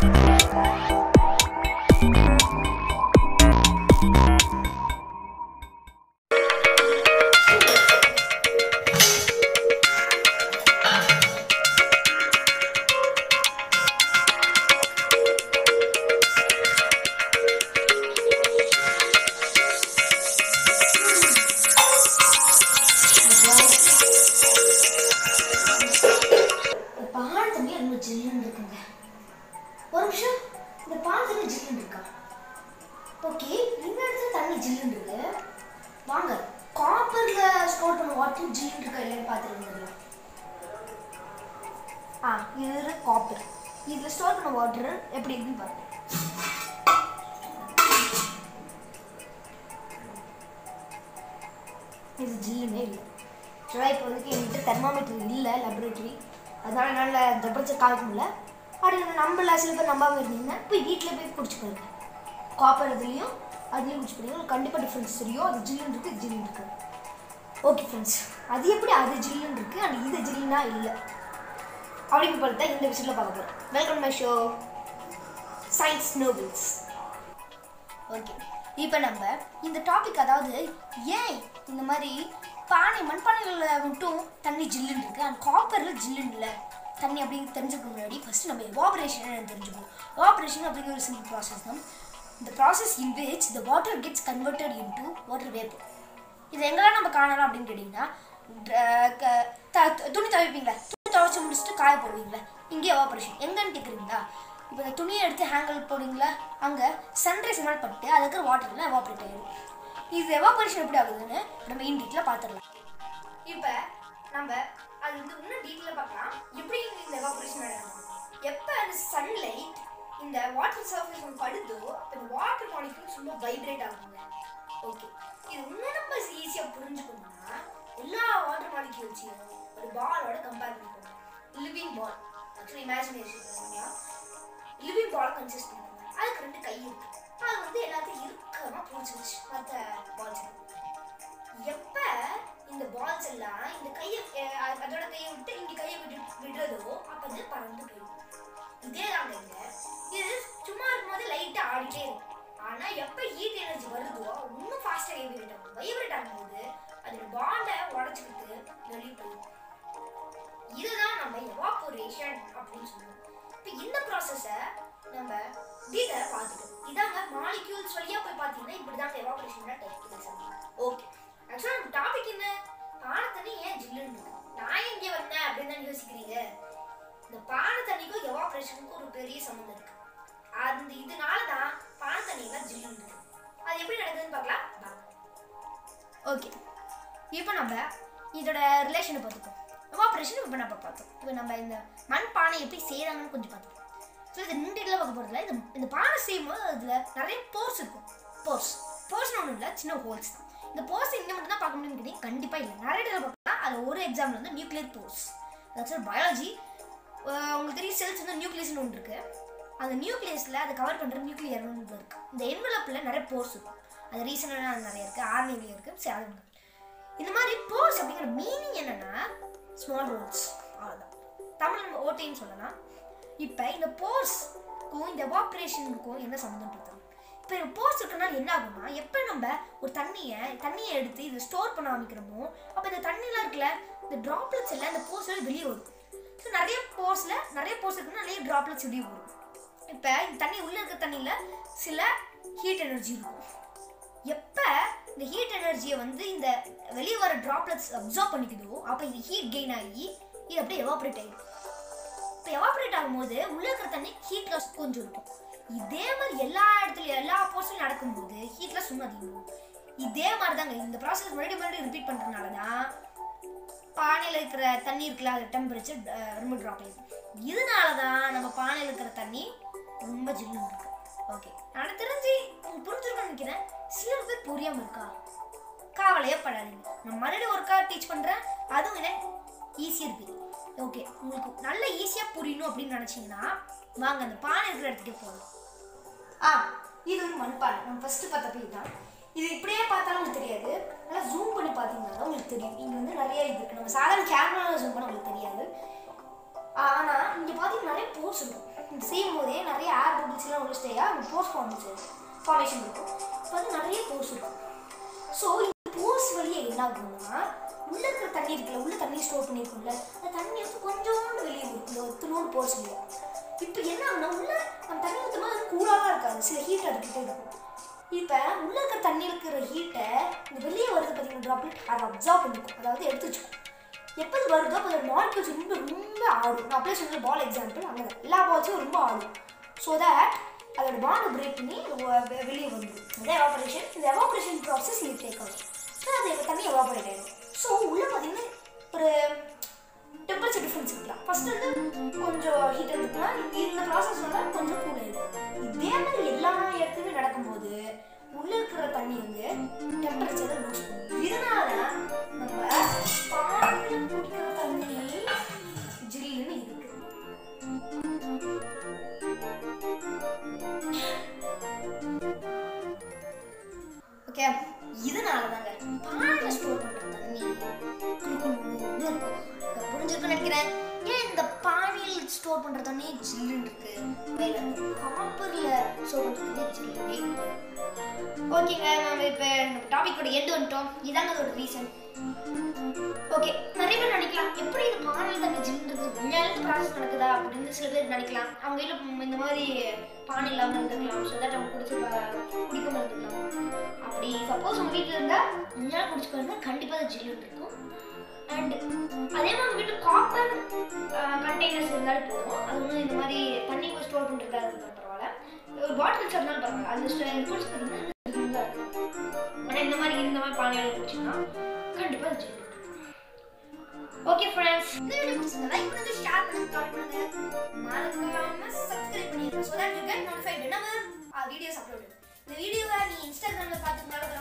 ஒரு நிமிஷம் இந்த பால் தண்ணி ஜில்லுன்னு இருக்கா? ஓகே, இந்த இடத்துல தண்ணி ஜில்லுன்னு இருக்கு. வாங்க காப்பர்ல ஸ்டோர் பண்ண வாட்டர் ஜில்லுன்னு இருக்கா இல்லைன்னு பார்த்துருங்க. இது காப்பர். இதில் ஸ்டோர் பண்ண வாட்டர் எப்படி இருக்குன்னு பாருங்க. இது ஜில்லுன்னே இல்லை. இப்போ வந்து என்கிட்ட தெர்மாமீட்டர் இல்லை லேபரேட்டரி, அதனால என்னால் டெம்பரேச்சர் காமிக்க முடியல. அப்படி நம்மள சில பேர் நம்பாமல் இருந்தீங்கன்னா போய் வீட்டில் போய் குடிச்சு பாருங்க. காப்பர் இதுலேயும் அதுலேயும் குடிச்சு பாருங்க, உங்களுக்கு கண்டிப்பாக டிஃப்ரென்ஸ் தெரியும். அது ஜில்லுன்னு இருக்குது, ஜில்லுன்னு இருக்குது. ஓகே ஃப்ரெண்ட்ஸ், அது எப்படி அது ஜில்லுன்னு இருக்குது அண்ட் இது ஜில்லுனா இல்லை அப்படின்னு பார்த்தா இந்த விஷயத்தில் பார்க்க போகிறோம். Welcome my show science nobles. Okay, இப்போ நம்ம இந்த டாபிக், அதாவது ஏன் இந்த மாதிரி மண்பானைகளில் மட்டும் தண்ணி ஜில்லுன்னு இருக்குது அண்ட் காப்பரில் ஜில்லுன்னு இல்லை தண்ணி அப்படின்னு தெரிஞ்சுக்க முன்னாடி ஃபஸ்ட்டு நம்ம எவாபரேஷன் தெரிஞ்சுக்கணும். எவாபரேஷன் அப்படிங்கிற ஒரு சிம்பிள் ப்ராசஸ் தான். இந்த process in which the water gets converted into water vapour. இது எங்கெல்லாம் நம்ம காணலாம் அப்படின்னு கேட்டிங்கன்னா, துணி துவைப்பீங்களா, துணி துவைச்சி முடிச்சுட்டு காய போடுவீங்களா, இங்கே எவாபரேஷன் எங்கன்னு கேட்குறீங்களா? இப்போ இந்த துணியை எடுத்து ஹேங்கல் போடுவீங்களா, அங்கே சன்ரைஸ் மேல் பட்டு அது இருக்கிற வாட்டர்லாம் எவாபரேட் ஆகிடும். இது எவாபரேஷன் எப்படி ஆகுதுன்னு நம்ம இன் டீட்டெயிலாக பார்த்துடலாம். இப்போ நம்ம அது வந்து இன்னும் டீட்டெயிலாக பார்க்கலாம். எப்படி இந்த எவாபரேஷன் நடக்கும், எப்போ அந்த சன்லைட் இந்த வாட்டர் சர்ஃபேஸ் படுதோ அப்போ இந்த வாட்டர் மாலிக்யூல் சும்மா வைப்ரேட் ஆகுங்க. ஓகே, இது இன்னும் நம்ம ஈஸியாக புரிஞ்சுக்கணும்னா எல்லா வாட்டர் மாலிக்யூல்ஸையும் ஒரு பாலோட கம்பேர் பண்ணிக்கணும். Living ball, actually imagination living ball consist பண்ணுங்க. அதுக்கு 2 கை இருக்கு. அது வந்து எல்லாத்தையும் இறுக்கமாக பிடிச்சிருச்சு மற்ற பால்ஸ். எப்போ இந்த பால்ஸ் எல்லாம் இந்த கையை அதோட கையை விட்டு இங்கே கையை விடுறதோ அப்போ வந்து பறந்து போயிடும். இதே தாங்க இது சும்மா இருக்கும்போது லைட்டாக ஆடிட்டே இருக்கும். ஆனால் எப்போ ஹீட் எனர்ஜி வருதோ இன்னும் ஃபாஸ்ட்டாக வைப்ரேட் ஆகும். வைப்ரேட் ஆகும்போது அதோட பாண்டை உடச்சிக்கிட்டு வெளியே போயிடும். இதுதான் நம்ம எவாபரேஷன் அப்படின்னு சொல்லுவோம். இப்போ இந்த ப்ராசஸை நம்ம டீட்டெயிலாக பார்த்துட்டோம். இதாங்க மாலிக்யூல்ஸ் வழியாக போய் பார்த்தீங்கன்னா இப்படி தாங்க எவாபரேஷன் டைப். ஓகே, ஆக்சுவலாக நம்ம டாபிக் என்ன, பானை தண்ணி ஏன் ஜில்லுன்னு இருக்கு, நான் எங்கே வந்தேன் அப்படின்னு தான் யோசிக்கிறீங்க. இந்த பானை தண்ணிக்கும் எவாபரேஷனுக்கும் ஒரு பெரிய சம்மந்தம் இருக்கு. அந்த இதனால தான் பானை தண்ணியெல்லாம் ஜில்லுன்னு இருக்கு. அது எப்படி நடக்குதுன்னு பார்க்கலாம். ஓகே, இப்போ நம்ம இதோட ரிலேஷனை பார்த்துக்கோம். எவாபரேஷன் இப்போ நம்ம பார்த்தோம். இப்போ நம்ம இந்த மண் பானை எப்படி செய்கிறாங்கன்னு கொஞ்சம் பார்த்துக்கோம். ஸோ இது நீட்டெல்லாம் பார்க்க போகிறதுல இந்த பானை செய்யும்போது அதில் நிறைய போர்ஸ் இருக்கும். போர்ஸ்னு ஒன்றும் இல்லை, சின்ன ஹோல்ஸ் தான். இந்த போர்ஸ் இங்கே மட்டும் தான் பார்க்க முடியும்னு கேட்டீங்க, கண்டிப்பாக இல்லை. நிறைய இடத்துல பார்க்கலாம். அதில் ஒரு எக்ஸாம்பிள் வந்து நியூக்ளியர் போர்ஸ். ஆக்சுவலாக பயாலஜி உங்களுக்கு தெரியும், செல்ஸ் வந்து நியூக்ளியஸ்னு ஒன்று இருக்குது. அந்த நியூக்ளியஸில் அதை கவர் பண்ணுற நியூக்ளியர் ஒன்று இருக்குது. இந்த என்வலப்பில் நிறைய போர்ஸ் இருக்கும். அது ரீசனாக நிறைய இருக்குது, ஆர்என்ஏவில் இருக்குது. சரி, அது இந்த மாதிரி போர்ஸ் அப்படிங்கிற மீனிங் என்னென்னா ஸ்மால் ஹோல்ஸ், அவ்வளோதான். தமிழ் நம்ம ஓட்டைன்னு சொல்லலாம். இப்போ இந்த போர்ஸ்க்கும் இந்த எவாபரேஷனுக்கும் என்ன சம்மந்தம் பார்த்தோம். இப்போ போர்ஸ் இருக்கிறனால என்ன ஆகும்னா, எப்போ நம்ம ஒரு தண்ணியை எடுத்து இதை ஸ்டோர் பண்ண ஆரம்பிக்கிறோமோ அப்போ இந்த தண்ணியெலாம் இருக்குல்ல, இந்த ட்ராப்லெட்ஸ் எல்லாம் இந்த போர்ஸில் வெளியே வரும். ஸோ நிறைய போர்ஸ் இருக்குன்னா நிறைய ட்ராப்லெட்ஸ் வெளியே வரும். இப்போ இந்த தண்ணி உள்ளே இருக்கிற தண்ணியில் சில ஹீட் எனர்ஜி இருக்கும். எப்போ இந்த ஹீட் எனர்ஜியை வந்து இந்த வெளியே வர ட்ராப்லெட்ஸ் அப்சர்வ் பண்ணிக்குதோ அப்போ இந்த ஹீட் கெயின் ஆகி இது அப்படியே எவாபரேட் ஆகிடும். இப்போ எவாபரேட் ஆகும்போது உள்ளே இருக்கிற தண்ணி ஹீட் லாஸ் கொஞ்சம் இருக்கும். இதே மாதிரி எல்லா இடத்துலையும் எல்லா போர்ஸ்லையும் நடக்கும்போது ஹீட் லாஸ் இன்னும் அதிகம். இதே மாதிரி தாங்க இந்த ப்ராசஸ் மறுபடியும் ரிப்பீட் பண்ணுறதுனால தான் பானையில் இருக்கிற தண்ணி இருக்குல்ல, அது டெம்பரேச்சர் ரொம்ப ட்ராப் ஆகிடும். இதனால தான் நம்ம பானையில் இருக்கிற தண்ணி ரொம்ப ஜில்லுன்னு இருக்கு. ஓகே, நான் தெரிஞ்சு உங்களுக்கு புரிஞ்சிருக்கேன்னு நினைக்கிறேன். சில பேர் புரியாமல் இருக்கா, கவலையே படாதீங்க. நான் மறுபடியும் ஒருக்கா டீச் பண்ணுறேன், அதுவும் எனக்கு ஈஸியாக இருக்குது. ஓகே, உங்களுக்கு நல்ல ஈஸியாக புரியணும் அப்படின்னு நினச்சிங்கன்னா வாங்க அந்த பானை இருக்கிற இடத்துக்கே போகணும். இது வந்து மண்பானை. நம்ம ஃபஸ்ட்டு பார்த்தப்ப இதுதான். இது இப்படியே பார்த்தாலும் உங்களுக்கு தெரியாது, நல்லா ஜூம் பண்ணி பார்த்தீங்கன்னா தான் உங்களுக்கு தெரியும். இங்கே வந்து நிறைய இது இருக்குது. நம்ம சாதாரண கேமராவில் ஜூம் பண்ண உங்களுக்கு தெரியாது. ஆனால் இங்கே பார்த்தீங்கன்னா நிறைய போர்ஸ் இருக்கும். இது செய்யும் போதே நிறைய ஸ்டேயாக அந்த போர்ஸ் ஃபார்மேஷன் இருக்கும். இப்போ வந்து நிறைய போர்ஸ் இருக்கும். ஸோ இந்த போர்ஸ் வழியே என்ன ஆகும்னா உள்ளே இருக்கிற தண்ணி இருக்குல்ல, உள்ளே தண்ணி ஸ்டோர் பண்ணியிருக்கும்ல, அந்த தண்ணி வந்து கொஞ்சோண்டு வெளியே இருக்கும் ஒத்துனோடு போர்ஸ் இல்லையா. இப்போ என்ன ஆகுனா உள்ள நம்ம தண்ணி ஊற்றுமா அது கூலாக இருக்காது, சில ஹீட் அதுக்கிட்டே இருக்கும். இப்போ உள்ளே இருக்கிற தண்ணி இருக்கிற ஹீட்டை இந்த வெளியே வருது பார்த்தீங்கன்னா ட்ராப்லெட் அதை அப்சர்வ் பண்ணிக்கும், அதாவது எடுத்து வச்சுக்கும். எப்போ அது வருதோ அப்போ அதோட மாலிகுல்ஸ் ரொம்ப ஆடும். நான் அப்படியே சொன்ன பால் எக்ஸாம்பிள் அங்கே எல்லா பால்ஸும் ரொம்ப ஆடும். ஸோ தட் அதோட பாண்டை பிரேக் பண்ணி வெளியே வந்துடும். அதான் எவாபரேஷன். இந்த எவாபரேஷன் ப்ராசஸ் இது டேக் ஆகும். ஸோ அது தண்ணி எவாபரேட் ஆகிடும். ஸோ உள்ளே பார்த்தீங்கன்னா ஒரு டெம்பரேச்சர் டிஃப்ரென்ஸ் இருக்கலாம். ஃபஸ்ட்டு வந்து கொஞ்சம் ஹீட் இருந்துக்கலாம், இந்த ப்ராசஸ் வந்து கொஞ்சம் கூல் ஆகிடும். இதே மாதிரி எல்லா இடத்துலையுமே நடக்கும்போது உள்ளே இருக்கிற தண்ணி வந்து டெம்பரேச்சரை லூஸ் பண்ணும். இதனால நம்ம பாலில் குடிக்கிற தண்ணி ஜில்லுன்னு இருக்கு. ஓகே, இதனால தாங்க பாலில் ஸ்டோர் பண்ணுற தண்ணி இருக்கும். புரிஞ்சிருக்குன்னு நினைக்கிறேன். ஏன் இந்த பானியில் ஸ்டோர் பண்ணுற தண்ணி ஜில்லுன்னு இருக்கு, காப்பரில் ஸ்டோர் பண்ணுற தண்ணி ஜில்லுன்னு இருக்கு. ஓகேங்க, நம்ம இப்போ டாபிக்கோட எண்டு வந்துட்டோம். இதாங்க அதோட ரீசன். ஓகே, நிறைய பேர் நினைக்கலாம் எப்படி இது பானையில் தண்ணி ஜில்லுன்றது உண்மையாலும் ப்ராசஸ் நடக்குதா அப்படின்னு சில பேர் நினைக்கலாம். அவங்க வீட்டில் இந்த மாதிரி பானை இல்லாமல் இருந்துக்கலாம், ஸோ தட் அவங்க குடிக்காமல் இருந்துக்கலாம். அப்படி சப்போஸ் உங்கள் வீட்டில் இருந்தால் உண்மையாக குடிச்சு பாருங்க, கண்டிப்பாக அது ஜில்லுன்னு இருக்கும். அண்ட் அதே மாதிரி வீட்டில் காப்பர் கண்டெய்னர்ஸ் இருந்தாலும் போதும். அது ஒன்றும் இந்த மாதிரி தண்ணி ஸ்டோர் பண்ணுறதா இருந்தால் பரவாயில்ல, ஒரு பாட்டில்ஸ் இருந்தாலும் பரவாயில்ல, அது குடிச்சு பாருங்க தான் இருக்கும். ஆனால் இந்த மாதிரி பானையால் குடிச்சிங்கன்னா கண்டிப்பாக அது ஜில்லுன்னு. ஓகே ஃப்ரெண்ட்ஸ், இந்த வீடியோ பிடிச்சிருந்தா லைக் பண்ணுங்க, ஷேர் பண்ணுங்க, கமெண்ட் பண்ணுங்க, மறக்காம சப்ஸ்கிரைப் பண்ணிடுங்க so that you get notified whenever our videos uploaded. இந்த வீடியோவை நீ இன்ஸ்டாகிராம்ல பார்த்துக்கனால